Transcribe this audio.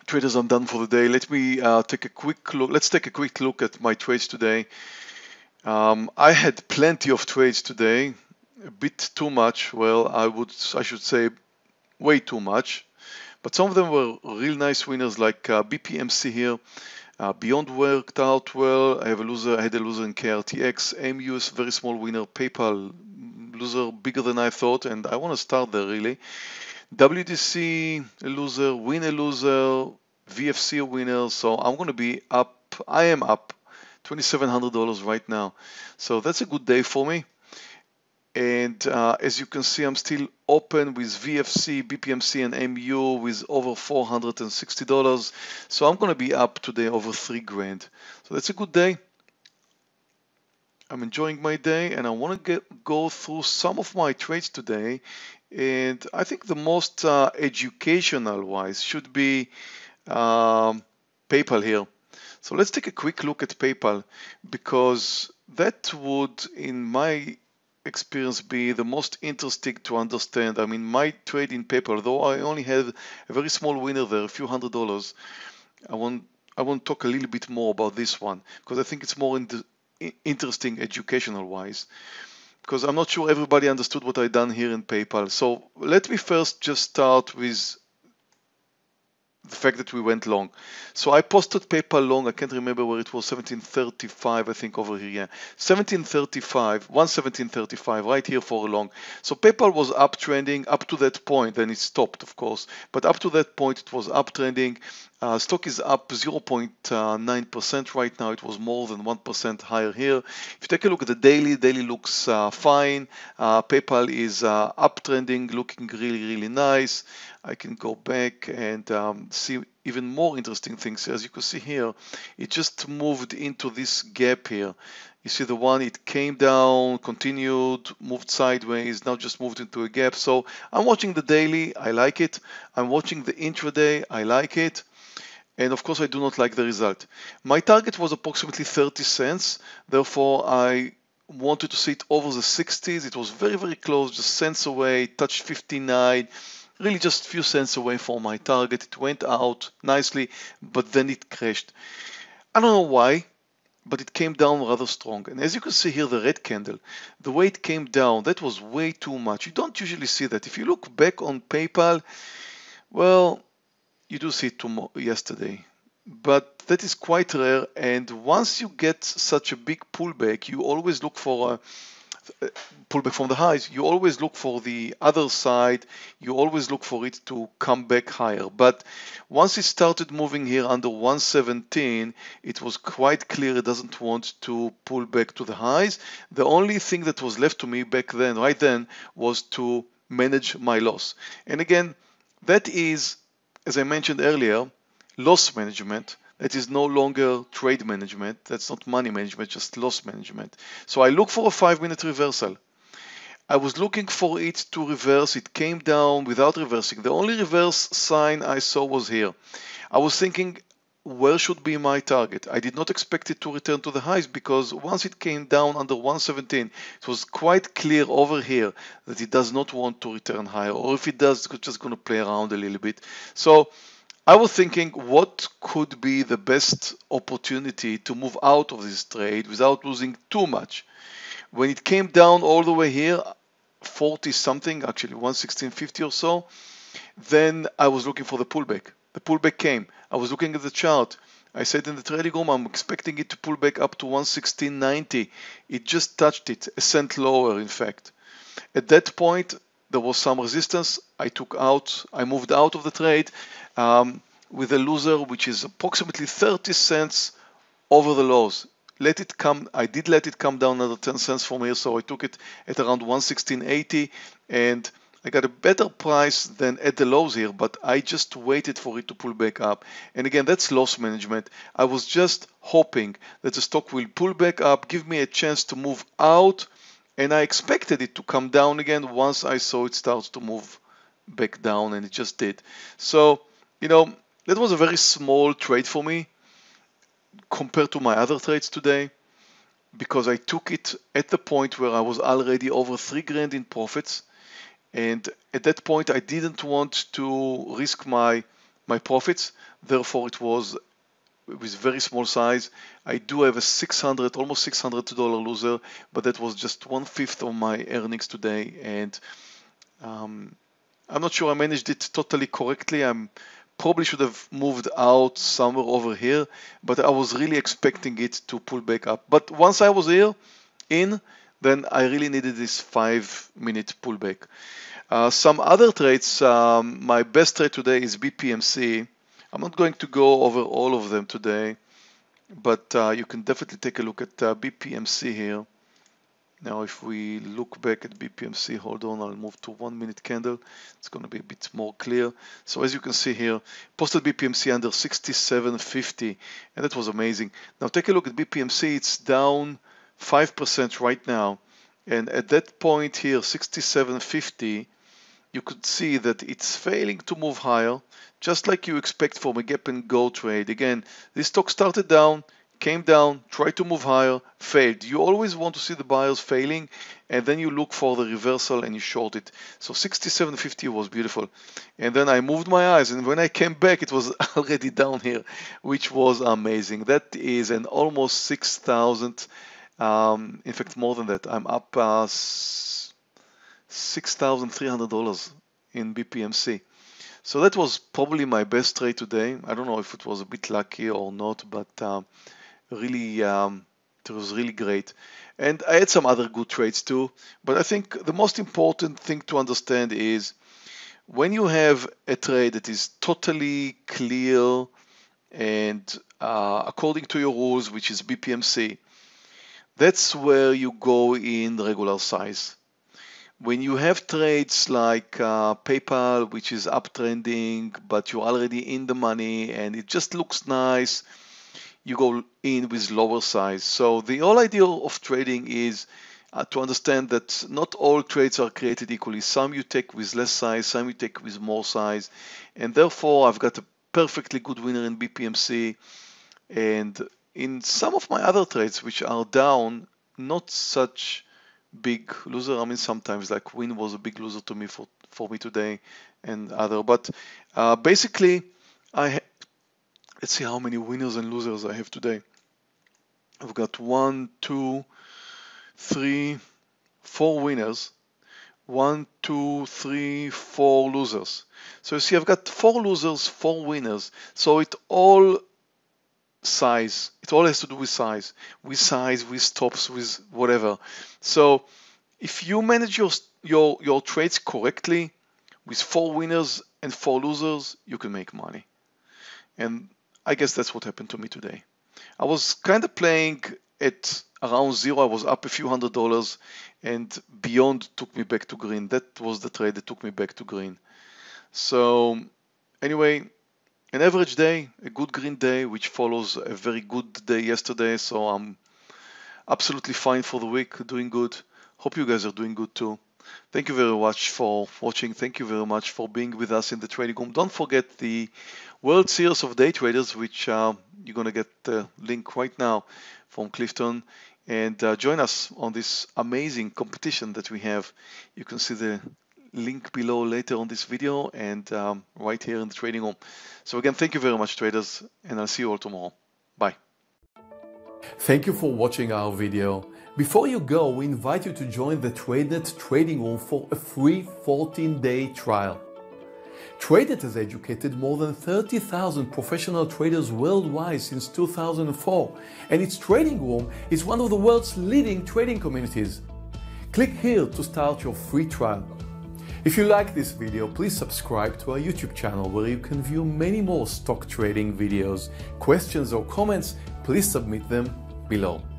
Traders, I'm done for the day. Let me take a quick look. Let's take a quick look at my trades today. I had plenty of trades today, a bit too much. Well, I should say way too much. But some of them were real nice winners, like BPMC here. Beyond worked out well. I had a loser in KRTX. AMU is a very small winner. PayPal loser bigger than I thought, and I want to start there really. WDC a loser, win a loser, VFC a winner. So I'm going to be up. I am up $2,700 right now. So that's a good day for me. And as you can see, I'm still open with VFC, BPMC, and MU with over $460. So I'm going to be up today over $3,000. So that's a good day. I'm enjoying my day, and I want to go through some of my trades today. And I think the most educational wise should be PayPal here. So let's take a quick look at PayPal, because that would, in my experience, be the most interesting to understand. I mean, my trade in PayPal, though I only had a very small winner there, a few $100s, I want to talk a little bit more about this one, because I think it's more interesting educational wise, because I'm not sure everybody understood what I done here in PayPal. So let me first just start with the fact that we went long. So I posted PayPal long. I can't remember where it was, 1735, I think, over here. Yeah, 1735, 117.35, right here for a long. So PayPal was uptrending up to that point. Then it stopped, of course, but up to that point it was uptrending. Stock is up 0.9% right now. It was more than 1% higher here. If you take a look at the daily looks fine. PayPal is uptrending, looking really nice. I can go back and see even more interesting things. As you can see here, it just moved into this gap here. You see the one, it came down, continued, moved sideways, now just moved into a gap. So I'm watching the daily, I like it. I'm watching the intraday, I like it. And of course, I do not like the result. My target was approximately 30 cents. Therefore, I wanted to see it over the 60s. It was very close, just cents away, touched 59. Really just a few cents away from my target. It went out nicely, but then it crashed. I don't know why, but it came down rather strong. And as you can see here, the red candle, the way it came down, that was way too much. You don't usually see that. If you look back on PayPal, well, you do see it yesterday, but that is quite rare. And once you get such a big pullback, you always look for a pullback from the highs. You always look for the other side. You always look for it to come back higher. But once it started moving here under 117, it was quite clear it doesn't want to pull back to the highs. The only thing that was left to me back then, right then, was to manage my loss. And again, that is, as I mentioned earlier, loss management. That is no longer trade management. That's not money management, just loss management. So I look for a 5-minute reversal. I was looking for it to reverse. It came down without reversing. The only reverse sign I saw was here. I was thinking, where should be my target? I did not expect it to return to the highs, because once it came down under 117, it was quite clear over here that it does not want to return higher, or if it does, it's just going to play around a little bit. So I was thinking, what could be the best opportunity to move out of this trade without losing too much? When it came down all the way here, 40 something, actually 116.50 or so, then I was looking for the pullback. The pullback came. I was looking at the chart. I said in the trading room, I'm expecting it to pull back up to 116.90. It just touched it, a cent lower, in fact. At that point, there was some resistance. I moved out of the trade with a loser, which is approximately 30 cents over the lows. I did let it come down another 10 cents from here, so I took it at around 116.80, and I got a better price than at the lows here, but I just waited for it to pull back up. And again, that's loss management. I was just hoping that the stock will pull back up, give me a chance to move out, and I expected it to come down again once I saw it start to move back down, and it just did. So, that was a very small trade for me compared to my other trades today, because I took it at the point where I was already over $3,000 in profits. And at that point, I didn't want to risk my my profits. Therefore, it was with very small size. I do have a almost $600 loser, but that was just 1/5 of my earnings today. And I'm not sure I managed it totally correctly. Probably should have moved out somewhere over here, but I was really expecting it to pull back up. But once I was here then I really needed this 5-minute pullback. Some other trades, my best trade today is BPMC. I'm not going to go over all of them today, but you can definitely take a look at BPMC here. Now, if we look back at BPMC, hold on, I'll move to 1-minute candle. It's going to be a bit more clear. So as you can see here, posted BPMC under 67.50, and that was amazing. Now take a look at BPMC. It's down 5% right now, and at that point here, 67.50, you could see that it's failing to move higher, just like you expect from a gap and go trade. Again, this stock started down, came down, tried to move higher, failed. You always want to see the buyers failing, and then you look for the reversal and you short it. So 67.50 was beautiful. And then I moved my eyes, and when I came back, it was already down here, which was amazing. That is an almost 6,000, in fact, more than that. I'm up $6,300 in BPMC. So that was probably my best trade today. I don't know if it was a bit lucky or not, but really, it was really great. And I had some other good trades too. But I think the most important thing to understand is when you have a trade that is totally clear and according to your rules, which is BPMC, that's where you go in regular size. When you have trades like PayPal, which is uptrending, but you're already in the money and it just looks nice, you go in with lower size. So the whole idea of trading is to understand that not all trades are created equally. Some you take with less size, some you take with more size. And therefore, I've got a perfectly good winner in BPMC. And in some of my other trades, which are down, not such big loser. I mean, sometimes like Win was a big loser to me for me today and other. But basically, let's see how many winners and losers I have today. I've got 1, 2, 3, 4 winners, 1, 2, 3, 4 losers. So you see, I've got 4 losers, 4 winners. So it all size. It all has to do with size, with stops, with whatever. So if you manage your trades correctly with 4 winners and 4 losers, you can make money. And I guess that's what happened to me today. I was kind of playing at around zero. I was up a few $100, and beyond took me back to green. That was the trade that took me back to green. So anyway, an average day, a good green day, which follows a very good day yesterday. So I'm absolutely fine for the week, doing good. Hope you guys are doing good too. Thank you very much for watching. Thank you very much for being with us in the trading room. Don't forget the World Series of Day Traders, which you're going to get the link right now from Clifton. And join us on this amazing competition that we have. You can see the link below later on this video and right here in the trading room. So again, thank you very much, traders, and I'll see you all tomorrow. Bye. Thank you for watching our video. Before you go, we invite you to join the TradeNet trading room for a free 14-day trial. TradeNet has educated more than 30,000 professional traders worldwide since 2004, and its trading room is one of the world's leading trading communities. Click here to start your free trial. If you like this video, please subscribe to our YouTube channel where you can view many more stock trading videos. Questions or comments, please submit them below.